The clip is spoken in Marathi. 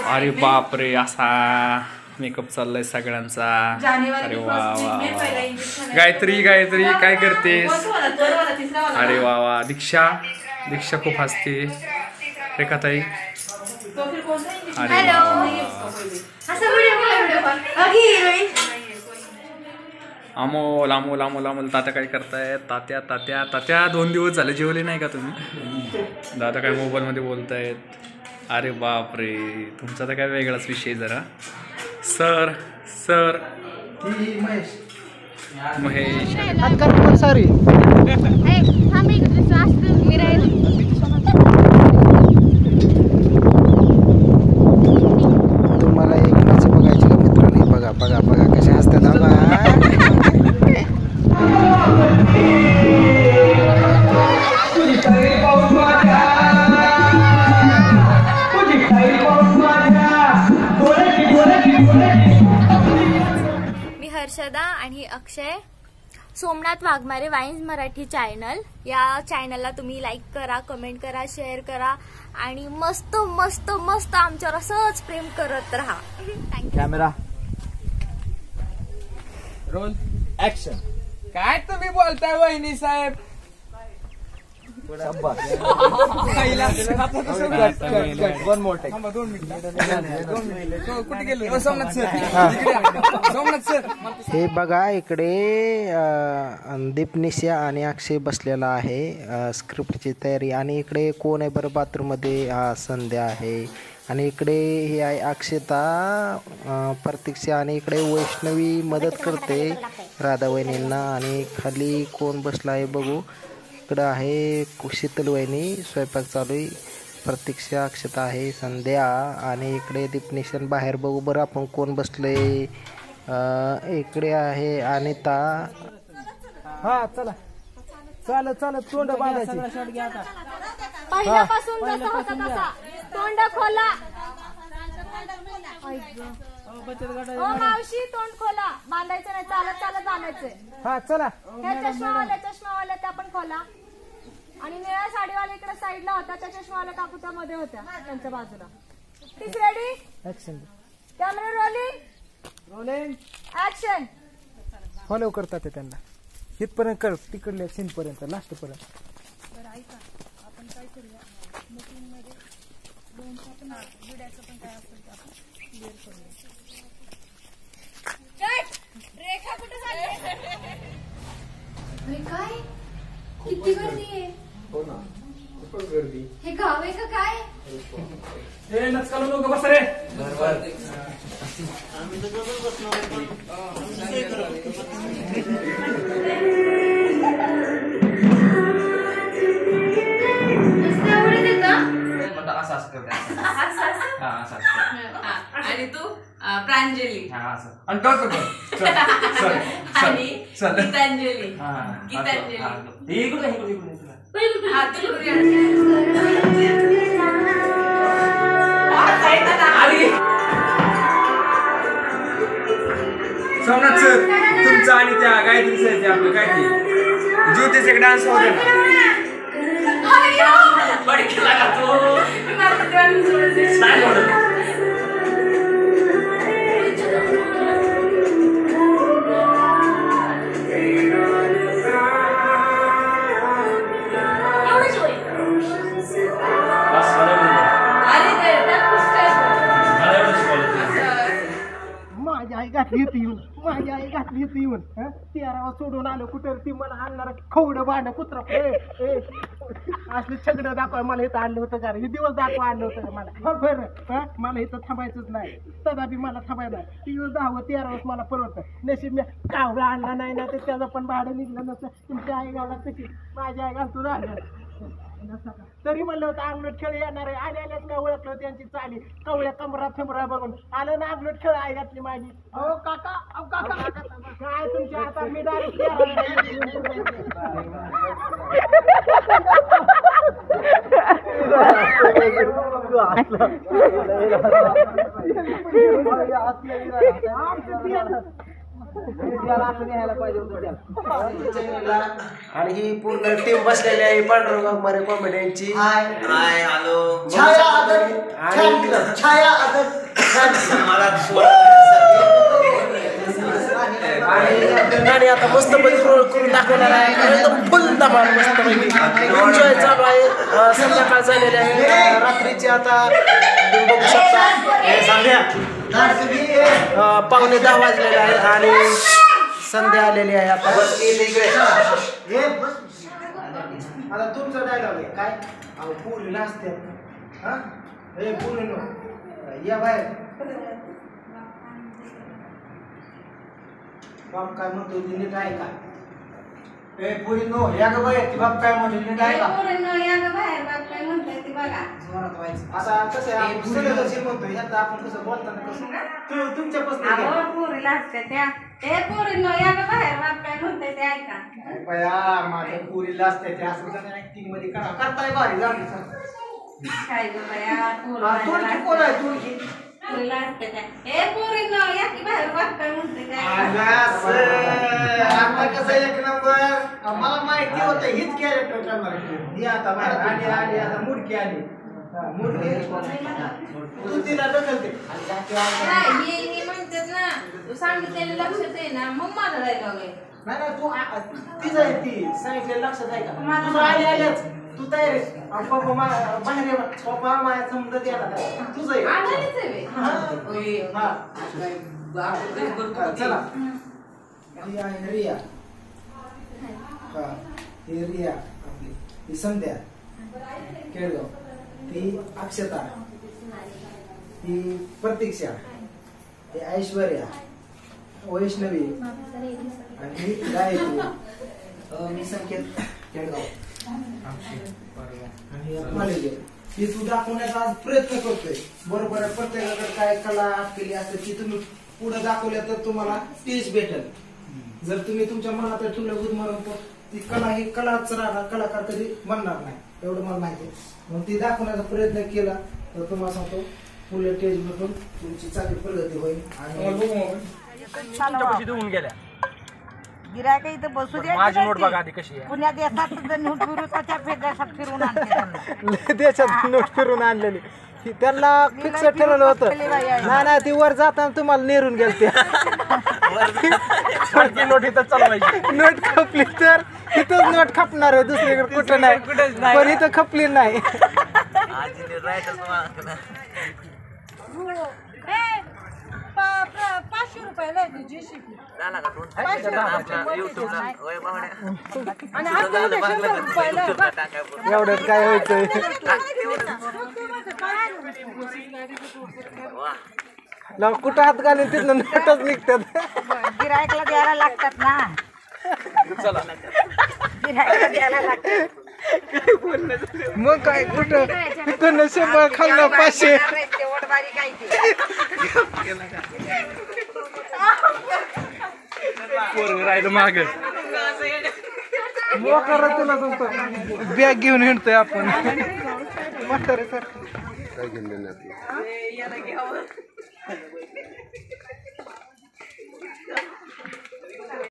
अरे बापरे, असा मेकअप चाललाय सगळ्यांचा. अरे वा वा गायत्री गायत्री काय करतेस? अरे वा वा. दीक्षा दीक्षा खूप हसते. रेखाताई अरे अमोल अमोल अमोल अमोल. तात्या काय करतायत? तात्या तात्या तात्या 2 दिवस झाले जेवले नाही का तुम्ही? दादा काय मोबाईल मध्ये बोलतायत. अरे बापरे, तुमचा तर काय वेगळाच विषय जरा. सर सर महेश सॉरी तुम्हाला एक नाच बघायची का मित्रांनी? बघा बघा बघा कशा असतात. मी हर्षदा आणि अक्षय, सोमनाथ वाघमारे वाईन्स मराठी चॅनल. या चॅनलला तुम्ही लाईक करा, कमेंट करा, शेअर करा आणि मस्त मस्त मस्त आमच्यावर असंच प्रेम करत राहा. Camera roll action. काय तुम्ही बोलताय वहिनी साहेब? One more take. 2 मिनिटं कुठे गेले सोमनाथ सर? सोमनाथ सर हे बघा इकडे दीपनिशा आणि अक्षय बसलेला आहे स्क्रिप्टची तयारी. आणि इकडे कोण आहे बरं बाथरूम मध्ये? हा संध्या आहे. आणि इकडे हे आहे अक्षता, प्रतीक्षा आणि इकडे वैष्णवी मदत करते राधा वहिनींना. आणि खाली कोण बसला आहे बघू. इकडं आहे शीतल वहिनी, स्वयंपाक चालू आहे. प्रतीक्षा, अक्षता आहे, संध्या आणि इकडे दीपनिशन. बाहेर बघू बरं आपण कोण बसले. इकडे आहे अनिता. हा चला चालत चालत तोंड बांधायची. पहिल्यापासून जसं होतं तसा तोंड खोला. ओ मावशी तोंड खोला. बांधायचं नाही, चालत चालत बांधायचंय. हा चला. हे चष्मावाल्या त्या पण खोला. आणि निळ्या साडीवाला इकडे साईडला होता, त्या चष्मावाल्या काकू त्या मध्ये होत्या त्यांच्या बाजूला. Take ready, action. Camera rolling action. Follow करतात ते त्यांना इथपर्यंत कर, तिकडल्या सीन पर्यंत लास्ट पर्यंत. आपण काय करूया, मीटिंग मध्ये दोनचा पण विड्याचं पण काय असेल ते आपण क्लिअर करूया. रेखा कुठे झाली? काय किती गर्दी आहे? हो ना, खूपच गर्दी. हे गाव आहे का काय? हे नचकालू नको बस रे. आणि तू प्रांजली आणि गीतांजली. सोमनाथ सर तुमचं आणि त्या गायत्री सर ते आपलं काय ते ज्योतीचे डान्स होते माझी आई घातली ती येऊन 13 सोडून आलो कुठे ती मला आणणार खवडं भांडं कुत्र असले छगडं दाखवा मला इथं आणलं होतं का? हे दिवस दाखवा आणलं होतं का मला? बरं मला इथं थांबायचंच नाही, तथापि मला थांबायला नाही. ती 10-13 मला परवडतं. नशीब मी कावडा आणला नाही ना, तर त्याचं पण भाडं निघलं नसतं. तुमची आई गावला तशी माझी आई घालतो राहिलं. तरी म्हणलं होतं अंगलट खेळ येणार आहे. आल्याच काय ओळखलं त्यांची चाली कवळ्या कमरा फेमरा बघून आलं ना अंगलट खेळ आई घातली माझी. अहो काका, अहो काका काय तुमच्या आता मी डायरेक्ट त्याला असं घ्यायला पाहिजे होतं त्याला. आणि ही पूर्ण टीम बसलेली आहे पांडुरंग वाघमारे कॉमेडियनची. हाय हॅलो छाया आदर छाया आदर आणि गाडी आता मस्त पैकी रोल करून दाखवणार आहे. एकदम फुल धमाल मस्त पैकी एन्जॉय चालू आहे. संध्याकाळ झालेली आहे. रात्रीची आता तुम्ही बघू शकता 9:15 वाजलेले आहे आणि संध्या आलेली आहे. आता आता तुमचं डायलॉग आहे काय पूर्वीला असते हा हे पूर्ण या बाहेर बाप काय म्हणतो नीट आहे का ए पुरी नो या ग बाहेर बाप काय म्हणतो नीट आहे का जोरात व्हायचं. आता कसं आहे आपण सगळं जे म्हणतो ह्यात आपण कसं बोलताना कसं तुमच्यापासून बया माझ्या पुरीला असते ते असं ऍक्टिंग मध्ये करा करताय भारी झाली तुळकी कोण आहे तुळकी आता कसं एक नंबर मला माहिती होतं हीच कॅरेक्टर करणार ही आता आली आता मुडकी आली मुडकी तू तिला ढकलते म्हणतात ना तू सांगितलेलं लक्षात आहे ना मग माझा डायलॉग आहे. नाही तू तीच आहे ती सांगितलेलं लक्षात आहे का तुझं आल्याच तू तयार आहे पप्पा बाहेर पप्पा माझ्या समजत येणार तुझं चला रिया ही रिया आपली ही संध्या केळगाव ती अक्षता ही प्रतीक्षा ही ऐश्वर्या वैष्णवी आणि ही गायत्री मी संकेत केळगाव आणि ती तू दाखवण्याचा आज प्रयत्न करतोय. बरोबर आहे प्रत्येकाकडे काय कला केली असते ती तुम्ही पुढे दाखवल्या तर तुम्हाला तेच भेटेल. जर तुम्ही तुमच्या मनात ठेवलं गुदमरून तर ती कला ही कलाच राहणार कलाकार कधी बनणार नाही एवढं मला माहिती आहे. मग ती दाखवण्याचा प्रयत्न केला तर तुम्हाला सांगतो पुढे स्टेज बघून तुमची चांगली प्रगती होईल. आणि गिरायक इथं बसू दे. माझी नोट बघा आधी कशी आहे. पुण्यात येतात फिरवताच्या देशात फिरून आणते देशात नोट फिरून आणलेली त्यांना फिक्स ठरवलं होतं. नाही ती वर जाताना तुम्हाला नेरून गेलते नोट इथं चालवायची. नोट खपली तर इथंच नोट खपणार आहे दुसरीकडे कुठं नाही पण इथं खपली नाही. एवढ्यात काय व्हायचंय कुठं हात घालून तिथलं नोटच निघतात. गिरायकला द्यायला लागतात ना गिरायकला द्यायला लागतात. मग काय कुठं तिथं 100 खाल्लं 500 राहिलं माग मोकार तुला तुमचं बॅग घेऊन हिंडतोय आपण म्हातारे सर